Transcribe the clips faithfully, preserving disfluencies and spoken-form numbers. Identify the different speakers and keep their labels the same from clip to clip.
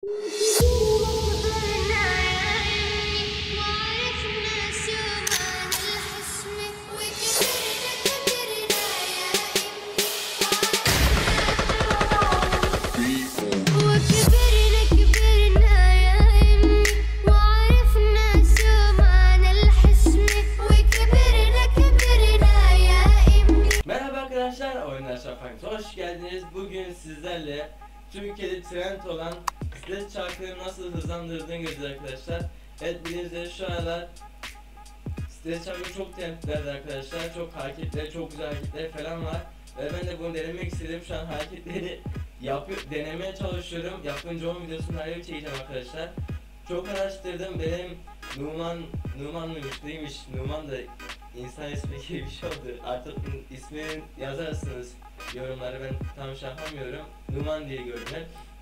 Speaker 1: Hoş geldiniz. Bugün sizlerle Türkiye'de trend olan stres çarkını nasıl hızlandırdığını göreceğiz arkadaşlar. Evet, bildiğiniz üzere şu aralar stres çarkı çok trendlerde arkadaşlar. Çok hareketler, çok güzel hareketler falan var. Ve ben de bunu denemek istedim. Şu an hareketleri yapıyor, denemeye çalışıyorum. Yapınca on videosunu ayrı çekeceğim arkadaşlar. Çok araştırdım. Benim Numan, Numan mıymış değilmiş. Numan da insan ismi gibi bir şey oldu. Artık ismini yazarsınız yorumları, ben tam şey yapamıyorum. Numan diye gördüm.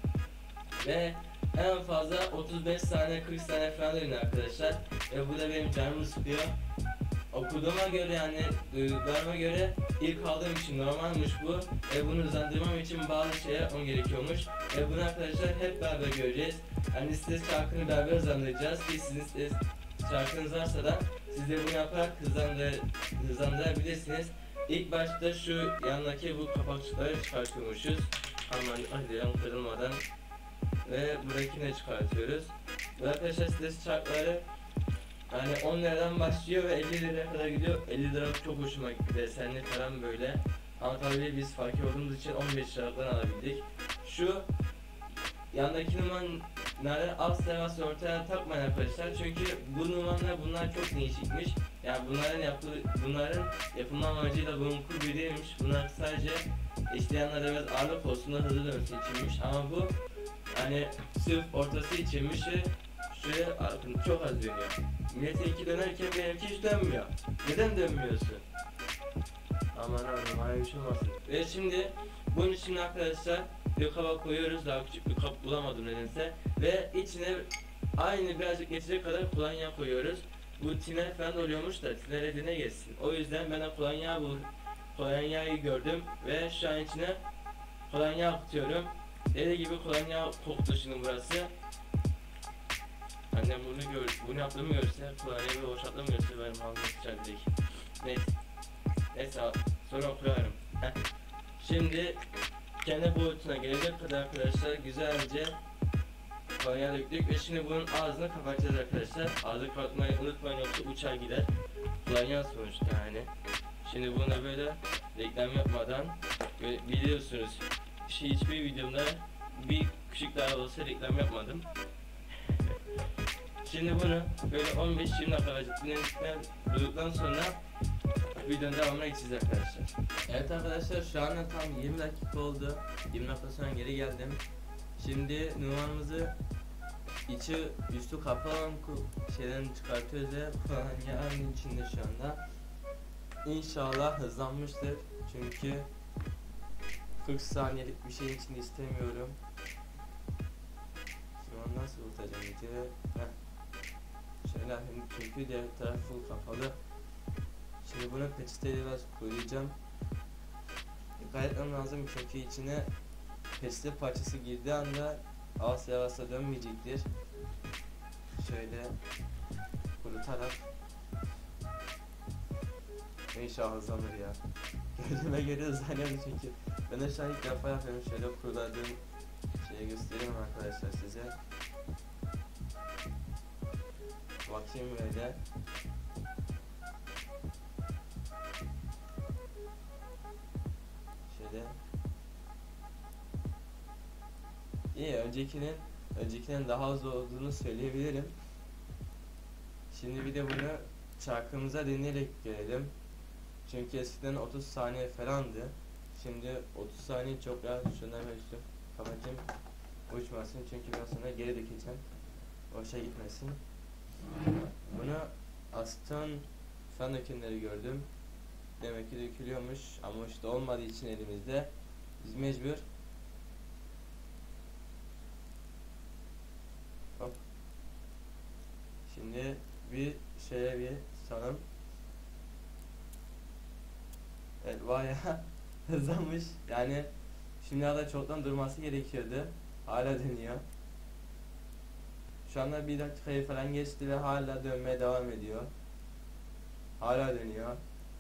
Speaker 1: Ve en fazla otuz beş saniye kırk saniye falan dönüyor arkadaşlar. Ve bu da benim canımı sıkıyor. Okuduğuma göre, yani duyduklarıma göre ilk aldığım için normalmiş bu. Ve bunu hızlandırmam için bazı şeyler yapmam gerekiyormuş. Ve bunu arkadaşlar hep beraber göreceğiz. Yani stres çarkını beraber hızlandıracağız ki sizin stres çarkınız varsa da siz de bunu yaparak hızlandır, hızlandırabilirsiniz. İlk başta şu yandaki bu kapakçıkları çıkartıyormuşuz. Hemen hadi kırılmadan. Ve buradakini çıkartıyoruz. Bu arkadaşlar stres çarkları yani on liradan başlıyor ve elli liraya kadar gidiyor. elli lira çok hoşuma gitti, desenli falan böyle. Ama tabii biz fakir olduğumuz için on beş liradan alabildik. Şu yandaki numaraları asla asla ortaya takmayın arkadaşlar. Çünkü bu numaralar bunlar çok değişikmiş. Yani bunların yapı, bunların yapılma amacıyla bunun kurbi değilmiş. Bunlar sadece işleyenlere biraz ağırlık olsun da hızlı dönsün içinmiş. Ama bu hani sırf ortası içinmiş ve şuraya arkın çok az dönüyor. Milletinki dönerken benimki hiç dönmüyor. Neden dönmüyorsun? Aman aman, öyle bir şey olmasın. Ve şimdi bunun için arkadaşlar bir kaba koyuyoruz. Daha küçük bir kap bulamadım nedense. Ve içine aynı birazcık geçecek kadar kolonya koyuyoruz. Bu tiner falan oluyormuş da tiner edine geçsin. O yüzden ben de kolonya bu kolonyayı gördüm ve şu an içine kolonya akıtıyorum. Dediği gibi kolonya koktu şimdi burası. Annem bunu gör, bunu yaptığımı görse, kolonyayı bir boşalttığımı görse benim halime sıçar direkt. Neyse. Neyse, sonra okuyorum. Heh. Şimdi kendi boyutuna gelecek kadar arkadaşlar güzelce kolonya döktük ve şimdi bunun ağzını kapatacağız arkadaşlar. Ağzını kapatmayı unutmayın, yoksa uçar gider. Kolonya sonuçta yani. Şimdi bunu böyle reklam yapmadan biliyorsunuz, şey, hiçbir videomda bir küçük daha olsa reklam yapmadım. Şimdi bunu böyle on beş yirmi dakika durduktan sonra videonun devamına geçeceğiz arkadaşlar. Evet arkadaşlar, şu anda tam yirmi dakika oldu. yirmi dakika sonra geri geldim. Şimdi numaramızı içi üstü kapalı şeyden çıkartıyoruz ve kolonyanın içinde şu anda. İnşallah hızlanmıştır çünkü kırk saniyelik bir şey için istemiyorum. Şu an nasıl tutacağım içi? Şöyle, çünkü diğer taraf full kapalı. Şimdi bunu peçeteyle biraz koyacağım. Dikkat etmem lazım çünkü içine peçete parçası girdiği anda asla asla dönmeyecektir. Şöyle kurutarak İnşallah hızlanır ya. Gördüğüme göre hızlanıyor çünkü ben de şu an ilk defa yapıyorum. Şöyle kuruladığım şeyi göstereyim arkadaşlar size. Bakayım böyle. Şöyle. İyi, öncekinin öncekinin daha az olduğunu söyleyebilirim. Şimdi bir de bunu çarkımıza deneyerek görelim. Çünkü eskiden otuz saniye falandı. Şimdi otuz saniye çok rahat. Şundan ben üstüm kapatayım, uçmasın çünkü biraz sonra geri dökeceğim. Boşa gitmesin. Bunu aston fan dökümleri gördüm. Demek ki dökülüyormuş ama işte olmadığı için elimizde biz mecbur. Hop. Şimdi bir şeye bir sanım. Evet, bayağı hızlanmış. Yani şimdi da çoktan durması gerekiyordu. Hala dönüyor. Şu anda bir dakikayı falan geçti ve hala dönmeye devam ediyor. Hala dönüyor.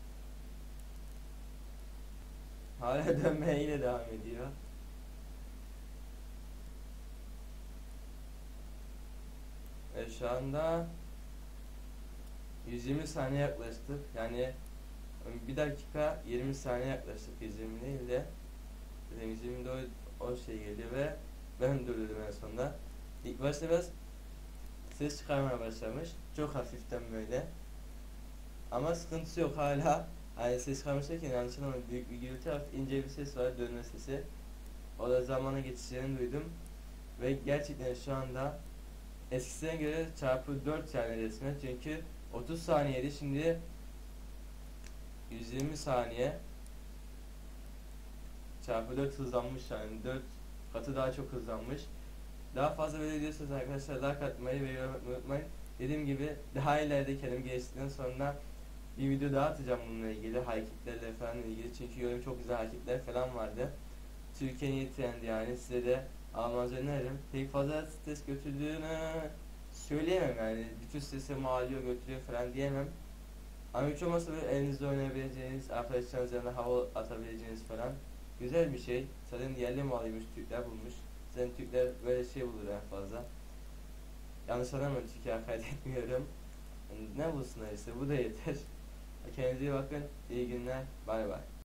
Speaker 1: Hala dönmeye yine devam ediyor. Ve şu anda yüz yirmi saniye yaklaştık. Yani bir dakika yirmi saniye yaklaştık, yüz yirmi değil de yüz yirmide o, o şey geliyor ve ben durdurdum en sonunda. İlk başta biraz ses çıkarmaya başlamış. Çok hafiften böyle. Ama sıkıntısı yok hala. Yani ses çıkarmış derken yanlış anlamadım. Büyük bir gürültü, hafif ince bir ses var, dönme sesi. O da zamana geçeceğini duydum. Ve gerçekten şu anda eskisine göre çarpı dört yani resmen. Çünkü otuz saniyeydi, şimdi yüz yirmi saniye çarpı dört hızlanmış, yani dört katı daha çok hızlanmış. Daha fazla böyle diyorsanız arkadaşlar like atmayı ve yorum atmayı unutmayın. Dediğim gibi daha ileride kendim geliştikten sonra bir video daha atacağım bununla ilgili, hareketlerle falan ilgili. Çünkü yorum çok güzel hareketler falan vardı. Türkiye'nin yeni trendi, yani size de almanızı öneririm. Pek fazla stres götürdüğünü söyleyemem, yani bütün strese malıyor götürüyor falan diyemem. Ama hiç olmazsa böyle elinizde oynayabileceğiniz, arkadaşlarınız yanında hava atabileceğiniz falan güzel bir şey. Zaten yerli malıymış, Türkler bulmuş. Zaten Türkler böyle şey bulur en fazla. Yanlış anlamayın, Türkiye'ye hakaret etmiyorum. Yani ne bulsunlar işte, bu da yeter. Kendinize iyi bakın, iyi günler, bay bay.